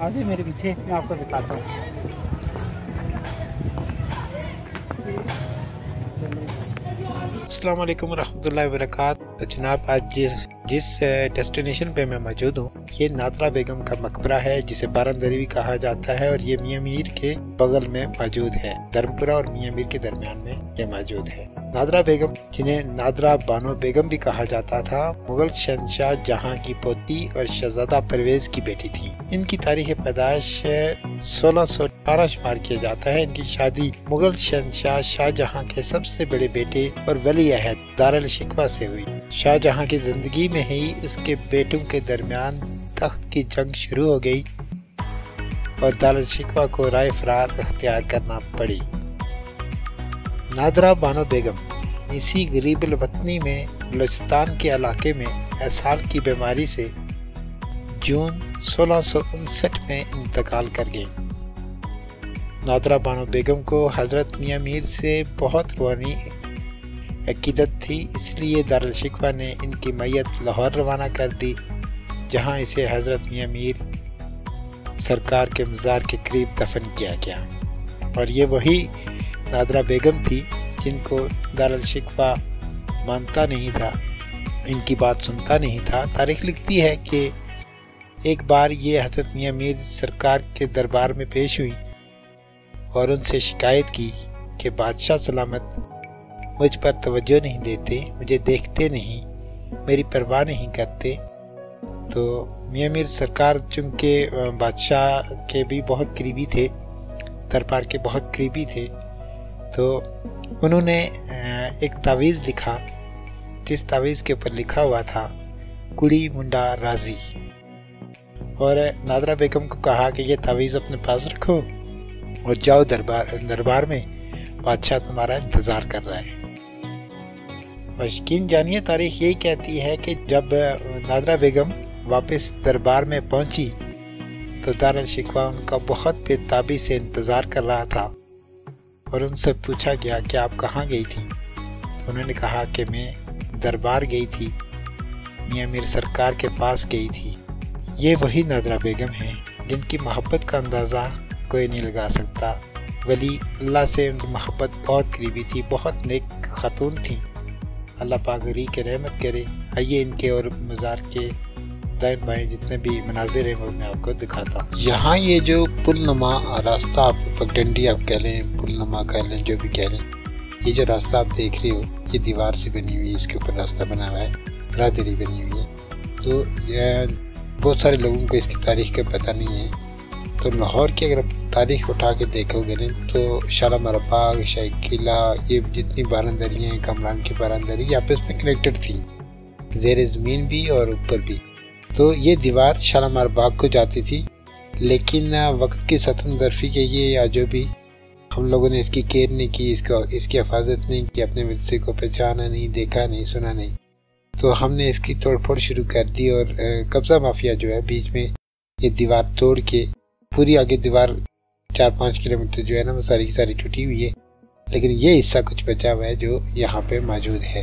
आगे मेरे पीछे मैं आपको दिखाता हूँ। अस्सलाम वालेकुम रहमतुल्लाहि व बरकातहू। जनाब, आज जिस डेस्टिनेशन पे मैं मौजूद हूँ ये नादरा बेगम का मकबरा है, जिसे बारंदरी भी कहा जाता है, और ये मियां मीर के बगल में मौजूद है। धर्मपुरा और मियां मीर के दरमियान में ये मौजूद है। नादरा बेगम, जिन्हें नादरा बानो बेगम भी कहा जाता था, मुगल शहंशाह जहां की पोती और शहजादा परवेज की बेटी थी। इनकी तारीख पैदाइश 1618 शुमार किया जाता है। इनकी शादी मुगल शहंशाह शाहजहां के सबसे बड़े बेटे और वली अहद दारुल शिकवा से हुई। शाहजहां की जिंदगी में ही उसके बेटों के दरमियान तख्त की जंग शुरू हो गई और दारुल शिकवा को राय फरार अख्तियार करना पड़ी। नादरा बानो बेगम इसी गरीब वतनी में बलूचिस्तान के इलाके में एसाल की बीमारी से जून 1659 में इंतकाल कर गई। नादरा बानो बेगम को हजरत मियां मीर से बहुत रूहानी अकीदत थी, इसलिए दारुल शिकवा ने इनकी मैयत लाहौर रवाना कर दी, जहां इसे हजरत मियां मीर सरकार के मज़ार के करीब दफन किया गया। और ये वही नादरा बेगम थी जिनको दारुल शिकवा मानता नहीं था, इनकी बात सुनता नहीं था। तारीख लिखती है कि एक बार ये हजरत मियां मीर सरकार के दरबार में पेश हुई और उनसे शिकायत की कि बादशाह सलामत मुझ पर तवज्जो नहीं देते, मुझे देखते नहीं, मेरी परवाह नहीं करते। तो मियां मीर सरकार चूँकि बादशाह के भी बहुत करीबी थे, दरबार के बहुत करीबी थे, तो उन्होंने एक तावीज़ लिखा, जिस तावीज़ के ऊपर लिखा हुआ था कुड़ी मुंडा राजी, और नादरा बेगम को कहा कि ये तावीज़ अपने पास रखो और जाओ दरबार में, बादशाह तुम्हारा इंतज़ार कर रहा है। और यकीन जानिए, तारीख यही कहती है कि जब नादरा बेगम वापस दरबार में पहुंची तो दारुल शिकवा उनका बहुत बेताबी से इंतज़ार कर रहा था और उनसे पूछा गया कि आप कहाँ गई थी। तो उन्होंने कहा कि मैं दरबार गई थी, मियां मीर सरकार के पास गई थी। ये वही नादरा बेगम है जिनकी मोहब्बत का अंदाज़ा कोई नहीं लगा सकता। वली अल्लाह से उनकी मोहब्बत बहुत करीबी थी, बहुत नेक खातून थी। अल्लाह पाक गरी के रहमत करे। आइए इनके और मज़ार के दाएं बाएं जितने भी मनाजिर हैं वो मैं आपको दिखाता हूँ। यहाँ ये जो पुलनुमा रास्ता, आप पगडंडी आप कह लें, पुलनुमा कह लें, जो भी कह लें, ये जो रास्ता आप देख रहे हो ये दीवार से बनी हुई है, इसके ऊपर रास्ता बना हुआ है, बरादरी बनी हुई है। तो बहुत सारे लोगों को इसकी तारीख का पता नहीं है। तो लाहौर की अगर आप तारीख उठा के देखोगे ना तो शालामार बाग, शाही किला, ये जितनी बारंदरियाँ हैं, कमरान की बारंदरी आपस में कनेक्टेड थी, ज़ेर ज़मीन भी और ऊपर भी। तो ये दीवार शालामार बाग को जाती थी, लेकिन वक्त की सतन ज़रफ़ी के ये या जो भी हम लोगों ने इसकी केयर नहीं की, इसकी हिफाजत नहीं की, अपने विरसे को पहचाना नहीं, देखा नहीं, सुना नहीं, तो हमने इसकी तोड़ फोड़ शुरू कर दी। और कब्ज़ा माफिया जो है बीच में ये दीवार तोड़ के पूरी आगे दीवार 4-5 किलोमीटर जो है ना वो सारी की सारी टूटी हुई है, लेकिन ये हिस्सा कुछ बचा हुआ है जो यहाँ पे मौजूद है।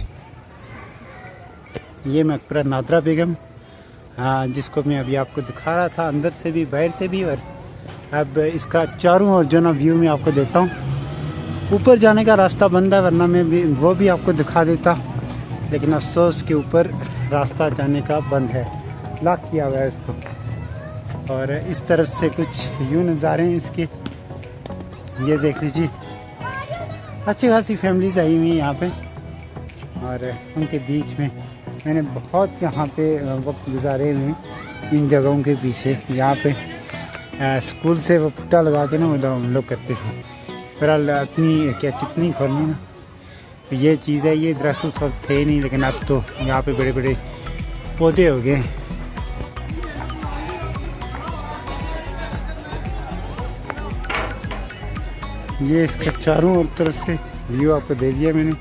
ये मकबरा नादरा बेगम, हाँ, जिसको मैं अभी आपको दिखा रहा था, अंदर से भी बाहर से भी। और अब इसका चारों ओर जो ना व्यू मैं आपको देता हूँ। ऊपर जाने का रास्ता बंद है, वरना मैं भी वो भी आपको दिखा देता, लेकिन अफसोस के ऊपर रास्ता जाने का बंद है, लॉक किया हुआ है इसको। और इस तरफ से कुछ यूँ नज़ारे हैं इसके, ये देख लीजिए। अच्छी खासी फैमिलीज आई हुई हैं यहाँ पे, और उनके बीच में मैंने बहुत यहाँ पे वक्त गुजारे हुए हैं इन जगहों के पीछे। यहाँ पे स्कूल से वो फुट्टा लगा के ना वो हम लोग करते थे। फिलहाल अपनी क्या कितनी खोलनी ना, तो ये चीज़ है। ये दरख्त उस वक्त थे नहीं, लेकिन अब तो यहाँ पे बड़े बड़े पौधे हो गए। ये इसका चारों ओर तरफ से व्यू आपको दे दिया मैंने।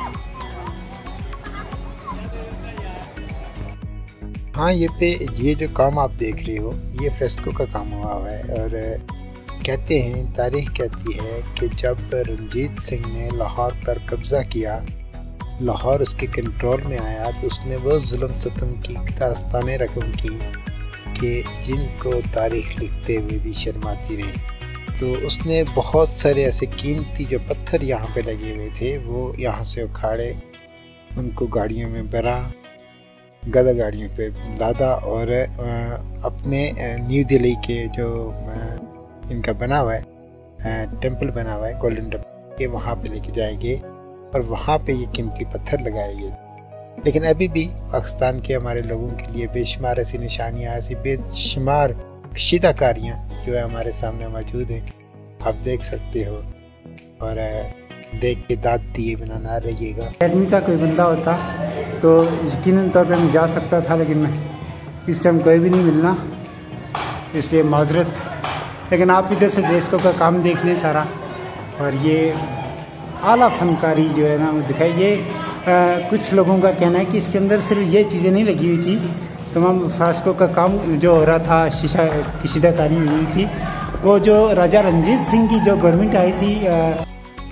हाँ, ये जो काम आप देख रहे हो ये फ्रेस्को का काम हुआ है। और कहते हैं, तारीख कहती है कि जब रंजीत सिंह ने लाहौर पर कब्ज़ा किया, लाहौर उसके कंट्रोल में आया, तो उसने वो जुल्म सितम की दास्तानें रकम की के जिनको तारीख लिखते हुए भी शर्माती रही। तो उसने बहुत सारे ऐसे कीमती जो पत्थर यहाँ पे लगे हुए थे वो यहाँ से उखाड़े, उनको गाड़ियों में भरा, गदा गाड़ियों पे लादा और अपने न्यू दिल्ली के जो इनका बना हुआ है टेंपल बना हुआ है गोल्डन टेंपल के, वहाँ पे लेके जाएंगे और वहाँ पे ये कीमती पत्थर लगाएंगे। लेकिन अभी भी पाकिस्तान के हमारे लोगों के लिए बेशुमार ऐसी निशानियाँ, ऐसी बेशुमार कशीदाकारियाँ जो है हमारे सामने मौजूद है। आप देख सकते हो और देख के दाद दिए बिना ना रहिएगा। अकेडमी का कोई बंदा होता तो यकीनन तौर पे मैं जा सकता था, लेकिन मैं इस टाइम कोई भी नहीं मिलना, इसलिए माजरत। लेकिन आप इधर से देश का काम देख लें सारा, और ये आला फनकारी जो है ना वो दिखाई। ये कुछ लोगों का कहना है कि इसके अंदर सिर्फ ये चीज़ें नहीं लगी हुई थी, तमाम फ्रास्कों का काम जो हो रहा था, शीशा कशीदाकारी हुई थी। वो जो राजा रंजीत सिंह की जो गवर्नमेंट आई थी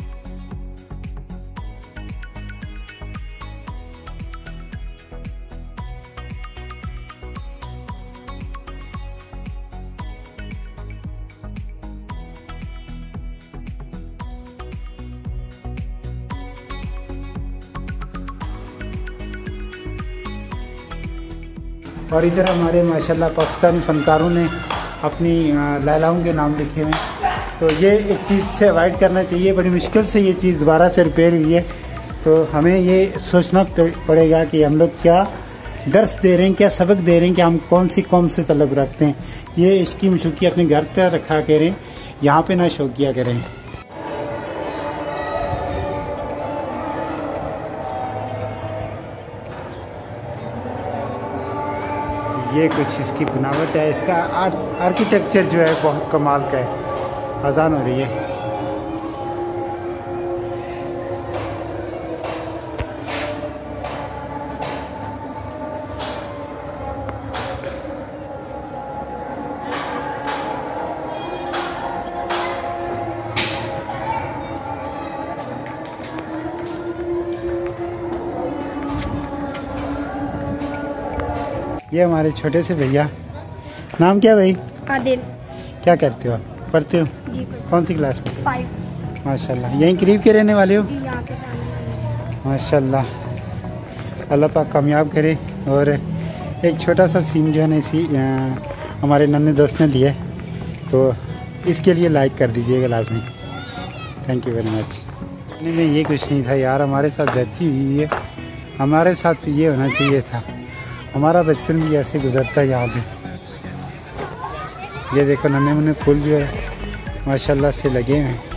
और इधर हमारे माशाल्लाह पाकिस्तानी फ़नकारों ने अपनी लैलाओं के नाम लिखे हुए हैं। तो ये एक चीज़ से अवॉइड करना चाहिए। बड़ी मुश्किल से ये चीज़ दोबारा से रिपेयर हुई है, तो हमें ये सोचना पड़ेगा कि हम लोग क्या दर्स दे रहे हैं, क्या सबक दे रहे हैं, कि हम कौन सी कौम से तल्लुक़ रखते हैं। ये इश्की मशूकी अपने घर तक रखा करें, यहाँ पर ना शौक किया करें। ये कुछ इसकी बनावट है, इसका आर्किटेक्चर जो है बहुत कमाल का है। अजान हो रही है। ये हमारे छोटे से भैया, नाम क्या भाई? आदिल। क्या करते हो आप? पढ़ते हो? जी। कौन सी क्लास में? 5। माशाल्लाह। यहीं करीब के रहने वाले हो? जी, यहाँ के सामने। माशाल्लाह, अल्लाह पाक कामयाब करे। और एक छोटा सा सीन जो है ना इसी हमारे नन्हे दोस्त ने लिया, तो इसके लिए लाइक कर दीजिएगा लाजमी। Thank you very much. में ये कुछ नहीं था यार, हमारे साथ रहती हुई है, हमारे साथ भी ये होना चाहिए था। हमारा बचपन भी ऐसे गुजरता है यहाँ पे। ये देखो नन्हे मुन्ने फूल जो है माशाल्लाह से लगे हैं।